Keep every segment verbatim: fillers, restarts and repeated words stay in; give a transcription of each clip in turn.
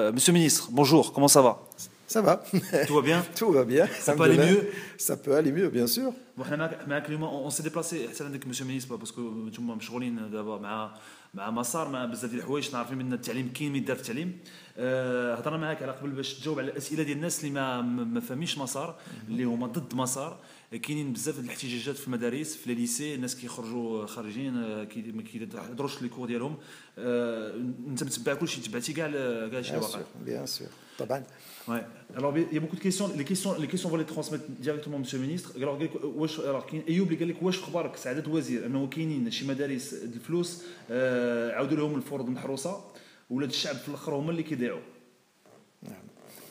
Euh, Monsieur le ministre, bonjour, comment ça va? Ça va. Tout va bien? Tout va bien. Ça peut aller mieux? Ça peut aller mieux, bien sûr. Bon, on s'est déplacé, Monsieur le ministre, parce que نتوما مشغولين دابا مع مع مسار مع بزاف ديال الحوايج عارفين من التعليم كاين يدار في التعليم. هضرنا معاك على قبل باش تجاوب على الاسئله ديال الناس اللي ما ما فاهمينش مسار، اللي هما ضد مسار. كاينين بزاف ديال الاحتجاجات في المدارس في ليسي، الناس كيخرجوا خارجين ما كيهضروش لي كور ديالهم. انت متبع كلشي، تبعتي كاع كاع شي واقع؟ بيان سور طبعا. Ouais. Alors il y a beaucoup de questions, les questions les questions on va les transmettre directement monsieur le ministre. Alors واش alors كاين ايوب اللي قال لك واش اخبارك سعاده وزير انه كاينين شي مدارس الفلوس آه عاودوا لهم الفروض محروسه ولاد الشعب في الاخر هما اللي كيضيعوا. نعم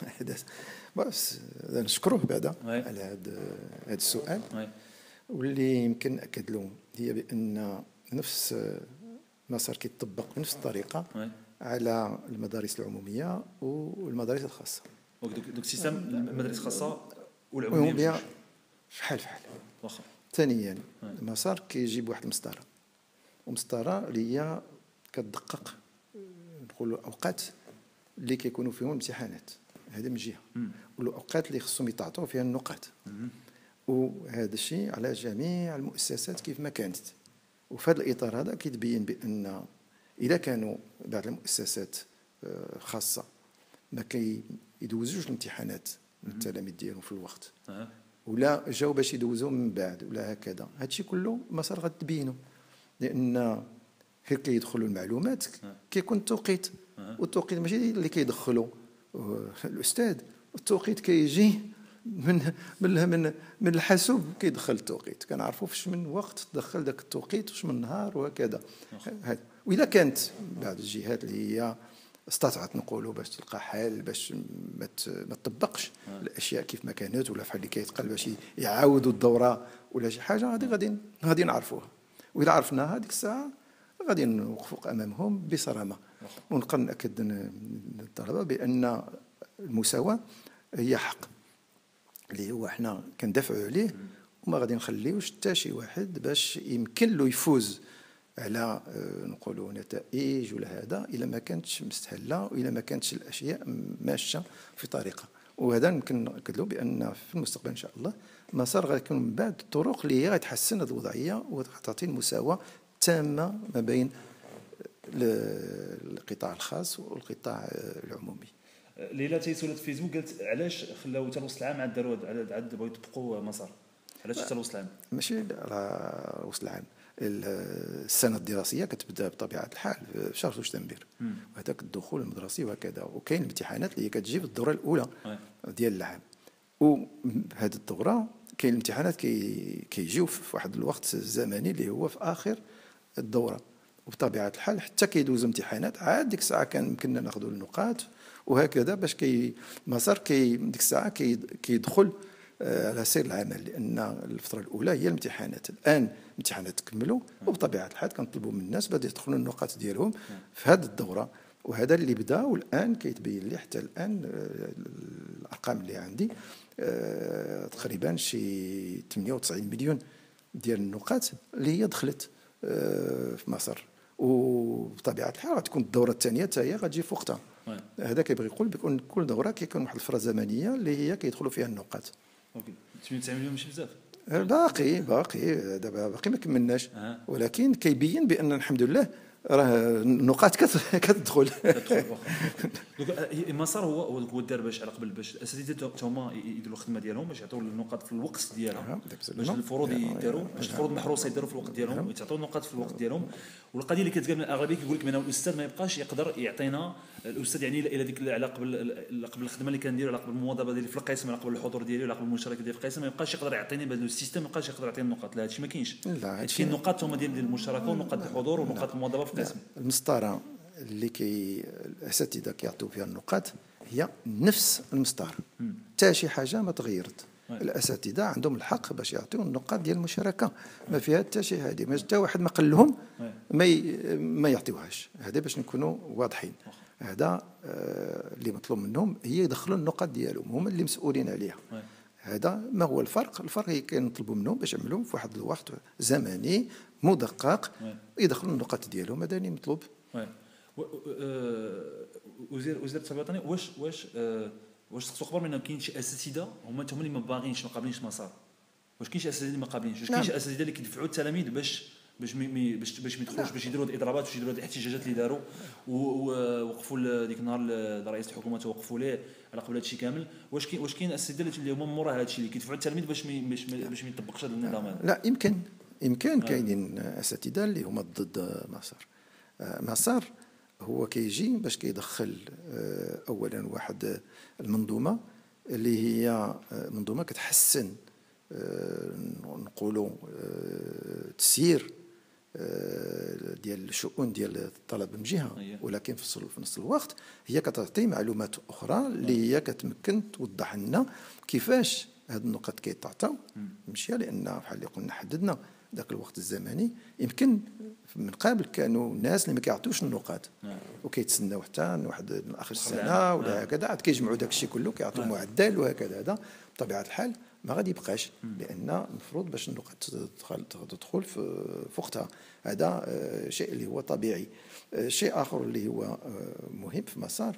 بس نشكروه بعدا على هذا هذا السؤال واللي يمكن ناكد له هي بان نفس مسار كيطبق بنفس الطريقه على المدارس العموميه والمدارس الخاصه. دونك سيستم المدارس الخاصه والعموميه فحال فحال. واخا. ثانيا المسار كيجيب واحد المسطره، ومسطره اللي هي كتدقق نقولوا اوقات اللي كيكونوا فيهم الامتحانات، هذا من جهه، والاوقات اللي خصهم يتعطوا فيها النقاط، وهذا الشيء على جميع المؤسسات كيف ما كانت. وفي هذا الاطار هذا كيتبين بان اذا كانوا بعض المؤسسات خاصه ما كيدوزوش الامتحانات التلاميذ ديالهم في الوقت ولا جاوا باش يدوزوا من بعد ولا هكذا، هذا الشيء كله مسار غتبينه، لان غير كيدخلوا المعلومات كيكون التوقيت، والتوقيت ماشي اللي كيدخلوا الاستاذ، التوقيت كيجي من من من من الحاسوب كيدخل التوقيت، كنعرفوا فاش من وقت دخل ذاك التوقيت واش من نهار وهكذا. وإلا كانت بعض الجهات اللي هي استطاعت نقولوا باش تلقى حل باش ما تطبقش الاشياء كيف ما كانت، ولا فحال اللي كيتقال باش يعاودوا الدوره ولا شي حاجه، هذه غادي غادي نعرفوها، واذا عرفناها هذيك الساعه غادي نوقفوا امامهم بصرامه. ونقدر ناكد للطلبه بان المساواه هي حق اللي هو حنا كندافعوا عليه، وما غادي نخليوش حتى شي واحد باش يمكن له يفوز على نقولوا نتائج ولا هذا الا ما كانتش مستهله والا ما كانتش الاشياء ماشيه في طريقه. وهذا يمكن ناكد له بان في المستقبل ان شاء الله مسار غيكون من بعد الطرق اللي هي غتحسن هذه الوضعيه وتعطي المساواه تامه ما بين القطاع الخاص والقطاع العمومي. ليلى تيسولت في فيسبوك قالت علاش خلاو حتى وسط العام عاد داروا عاد بغاو يطبقوا مسار، علاش حتى وسط العام؟ ماشي على وسط العام، السنه الدراسيه كتبدا بطبيعه الحال في شهر سبتمبر، وهذاك الدخول المدرسي وهكذا، وكاين الامتحانات اللي كتجي في الدوره الاولى ديال العام، وهذه الدوره كاين الامتحانات كي كيجيو في واحد الوقت الزمني اللي هو في اخر الدوره، وبطبيعه الحال حتى كيدوزوا امتحانات عاد ديك الساعه كان يمكننا ناخذوا النقاط وهكذا باش كي مسار كي ديك الساعه كي كيدخل على سير العمل، لان الفتره الاولى هي الامتحانات. الان الامتحانات تكملوا وبطبيعه الحال كنطلبوا من الناس باش يدخلوا النقاط ديالهم في هذه الدوره، وهذا اللي بدا والان كيتبين لي حتى الان الارقام اللي عندي تقريبا شي ثمانية وتسعين مليون ديال النقاط اللي هي دخلت في مصر، وبطبيعه الحال غتكون الدوره الثانيه حتى هي غتجي في وقتها. هذا كيبغي يقول بكون كل دوره كيكون واحد الفتره زمنيه اللي هي كيدخلوا فيها النقاط. اوكي ثمانية وتسعين مليون ماشي بزاف، باقي باقي دابا باقي ما كملناش، ولكن كيبين بان الحمد لله راه النقاط كتدخل. المسار هو هو الدار باش على قبل باش الاساتذه هما يديروا الخدمه ديالهم باش يعطيو النقاط في الوقت ديالهم، باش الفروض يديروا باش الفروض المحروسه يديروا في الوقت ديالهم ويعطيو النقاط في الوقت ديالهم. والقضيه اللي كتقال من الاغلبيه كيقول لك بان الاستاذ ما يبقاش يقدر يعطينا الاستاذ يعني الى ديك على قبل قبل الخدمه اللي كنديروا على قبل المواظبه ديالي في القسم، على قبل الحضور ديالي، على قبل المشاركه ديالي في القسم، ما يبقاش يقدر يعطيني بهذا السيستم، ما يبقاش يقدر يعطيني النقاط. لا هادشي ما كاينش، هادشي النقاط هما ديال المشاركه ونقاط الحضور ونقاط المواظبه في القسم. المسطره اللي كي الاساتذه كيعطيو فيها النقاط هي نفس المسطره، حتى شي حاجه ما تغيرت. الاساتذه عندهم الحق باش يعطيو النقاط ديال المشاركه، ما فيها حتى شي هذه، ما حتى واحد ما قال لهم ما ما يعطيوهاش. هذا باش نكونوا واضحين، هذا اللي مطلوب منهم هي يدخلوا النقاط ديالهم، هما اللي مسؤولين عليها. هذا ما هو الفرق؟ الفرق هي كنطلبوا منهم باش يعملوا في واحد الوقت زمني مدقق يدخلوا النقاط ديالهم، هذا اللي مطلوب. وزير وزير التربيه الوطنيه واش واش آه واش تخصو خبر من كاين شي اساتذه هما هما اللي ما باغينش ما قابلينش مسار؟ واش كاين شي اساتذه اللي ما قابلينش؟ واش كاين شي اساتذه اللي كيدفعوا التلاميذ باش باش مي باش باش ما يدخلوش باش يديروا الاضرابات باش يديروا الاحتجاجات اللي داروا ووقفوا ديك النهار رئيس الحكومه توقفوا ليه على قبل هادشي كامل؟ واش كاين واش كاين اساتذه اللي هما مورا هادشي اللي كيدفعوا التلاميذ باش باش باش ما يطبقش هذا النظام هذا؟ لا يمكن يمكن كاينين اساتذه اللي هما ضد مسار. مسار هو كيجي باش كيدخل اولا واحد المنظومه اللي هي منظومه كتحسن نقولوا تسيير ديال الشؤون ديال الطلبه من جهه، ولكن في نفس الوقت هي كتعطي معلومات اخرى اللي هي كتمكن توضح لنا كيفاش هاد النقط كيتعطاو ماشي، لان بحال اللي قلنا حددنا ذاك الوقت الزمني يمكن من قبل كانوا الناس اللي ما كيعطيوش النقاط وكيتسناو حتى واحد من اخر السنه ولا هكذا عاد كيجمعوا داك الشيء كله كيعطيو معدل وهكذا. هذا بطبيعه الحال ما غادي يبقاش، لان المفروض باش النقاط تدخل في وقتها. هذا شيء اللي هو طبيعي. شيء اخر اللي هو مهم في مسار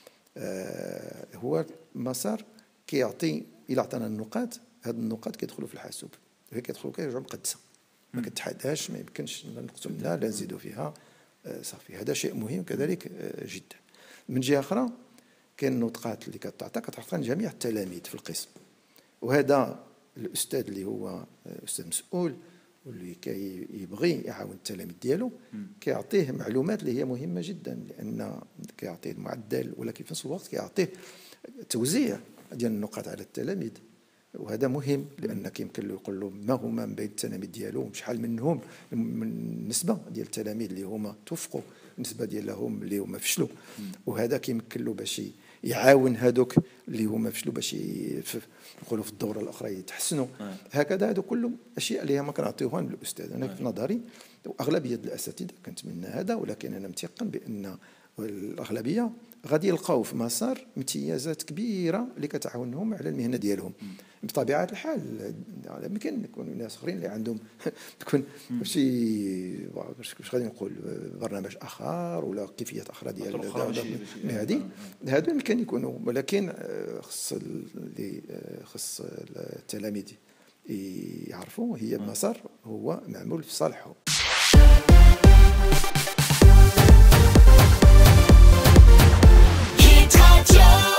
هو مسار كيعطي الى عطانا النقاط، هاد النقاط كيدخلوا في الحاسوب، هي كيدخلوا كيرجعوا مقدسه ما كتحداش، ما يمكنش نقصوا منها لا نزيدوا فيها صافي. هذا شيء مهم كذلك جدا. من جهه اخرى كاين النقاط اللي كتعطى كتعطى لجميع التلاميذ في القسم، وهذا الاستاذ اللي هو استاذ مسؤول واللي كيبغي يعاون التلاميذ ديالو كيعطيه معلومات اللي هي مهمه جدا، لان كيعطيه المعدل ولكن في نفس الوقت كيعطيه توزيع ديال النقاط على التلاميذ، وهذا مهم لان كيمكن له يقول له ما هما من بين التلاميذ ديالو شحال منهم من النسبه ديال التلاميذ اللي هما توفقوا، النسبه ديالهم اللي هما فشلوا، وهذا كيمكن له باش يعاون هذوك اللي هما فشلوا باش نقولوا في الدوره الاخرى يتحسنوا. هكذا هذو كله اشياء اللي ما كنعطيوها للاستاذ. انا في نظري واغلبيه الاساتذه كنتمنى هذا، ولكن انا متيقن بان الاغلبيه غادي يلقاو في مسار امتيازات كبيره اللي كتعاونهم على المهنه ديالهم. بطبيعه الحال يمكن يكونوا ناس اخرين اللي عندهم تكون شي واش غادي نقول برنامج اخر ولا كيفيات اخرى ديال هذه، هادو يمكن يكونوا، ولكن خص اللي خص التلاميذ يعرفوا هي المسار هو معمول في صالحهم. Radio